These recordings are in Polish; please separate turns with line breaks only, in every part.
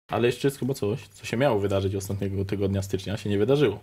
Ale jeszcze jest chyba coś, co się miało wydarzyć ostatniego tygodnia stycznia, się nie wydarzyło.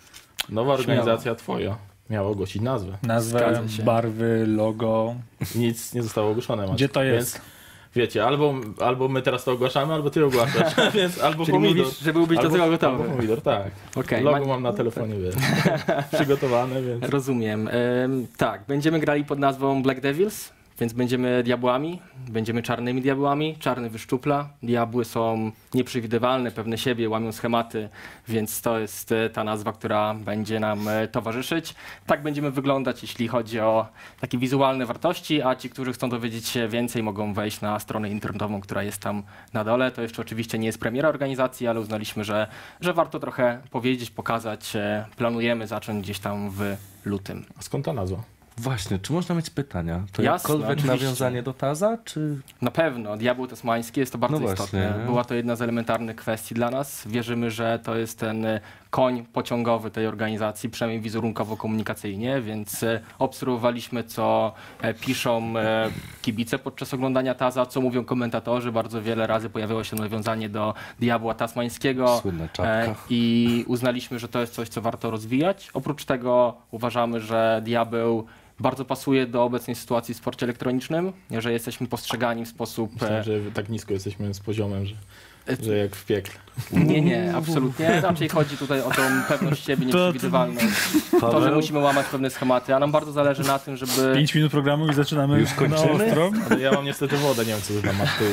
Nowa organizacja twoja miała ogłosić nazwę.
Nazwę, barwy, logo.
Nic nie zostało ogłoszone.
Gdzie to jest?
Więc wiecie, albo my teraz to ogłaszamy, albo ty ogłaszasz. Więc albo
Czyli
pomidor.
mówisz, żeby być do tego gotowy.
Albo pomidor, tak.
Okay.
Logo mam na telefonie, wiesz, przygotowane, więc...
Rozumiem. Tak, będziemy grali pod nazwą Black Devils, więc będziemy diabłami, będziemy czarnymi diabłami, czarny wyszczupla. Diabły są nieprzewidywalne, pewne siebie, łamią schematy, więc to jest ta nazwa, która będzie nam towarzyszyć. Tak będziemy wyglądać, jeśli chodzi o takie wizualne wartości, a ci, którzy chcą dowiedzieć się więcej, mogą wejść na stronę internetową, która jest tam na dole. To jeszcze oczywiście nie jest premiera organizacji, ale uznaliśmy, że warto trochę powiedzieć, pokazać. Planujemy zacząć gdzieś tam w lutym.
A skąd ta nazwa?
Właśnie, czy można mieć pytania? To
Jasne,
jakkolwiek
oczywiście.
nawiązanie do Taza, czy...
Na pewno, diabeł tasmański jest to bardzo
No
istotne.
właśnie.
Była to jedna z elementarnych kwestii dla nas. Wierzymy, że to jest ten koń pociągowy tej organizacji, przynajmniej wizerunkowo-komunikacyjnie, więc obserwowaliśmy, co piszą kibice podczas oglądania Taza, co mówią komentatorzy. Bardzo wiele razy pojawiało się nawiązanie do diabła tasmańskiego.
Słynna czapka.
I uznaliśmy, że to jest coś, co warto rozwijać. Oprócz tego uważamy, że diabeł bardzo pasuje do obecnej sytuacji w sporcie elektronicznym, że jesteśmy postrzegani w sposób...
Myślę, że tak nisko jesteśmy z poziomem, że jak w piekle.
Nie, absolutnie. Raczej chodzi tutaj o tą pewność siebie, nieprzewidywalność. To, że musimy łamać pewne schematy, a nam bardzo zależy na tym, żeby...
5 minut programu i zaczynamy już kończymy. Na ostro.
Ale ja mam niestety wodę, nie wiem co tam masz.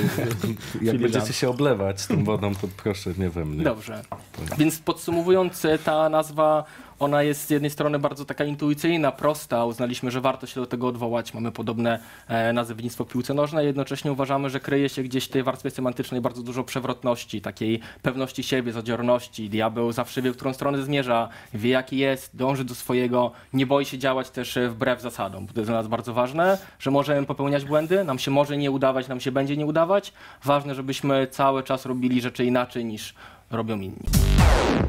Jak będziecie się oblewać tą wodą, to proszę nie we mnie.
Dobrze. Więc podsumowując, ta nazwa, ona jest z jednej strony bardzo taka intuicyjna, prosta. Uznaliśmy, że warto się do tego odwołać. Mamy podobne nazewnictwo w piłce nożnej. Jednocześnie uważamy, że kryje się gdzieś w tej warstwie semantycznej bardzo dużo przewrotności, takiej pewności siebie, zadziorności. Diabeł zawsze wie, w którą stronę zmierza, wie jaki jest, dąży do swojego, nie boi się działać też wbrew zasadom. To jest dla nas bardzo ważne, że możemy popełniać błędy, nam się może nie udawać, nam się będzie nie udawać. Ważne, żebyśmy cały czas robili rzeczy inaczej niż robią inni.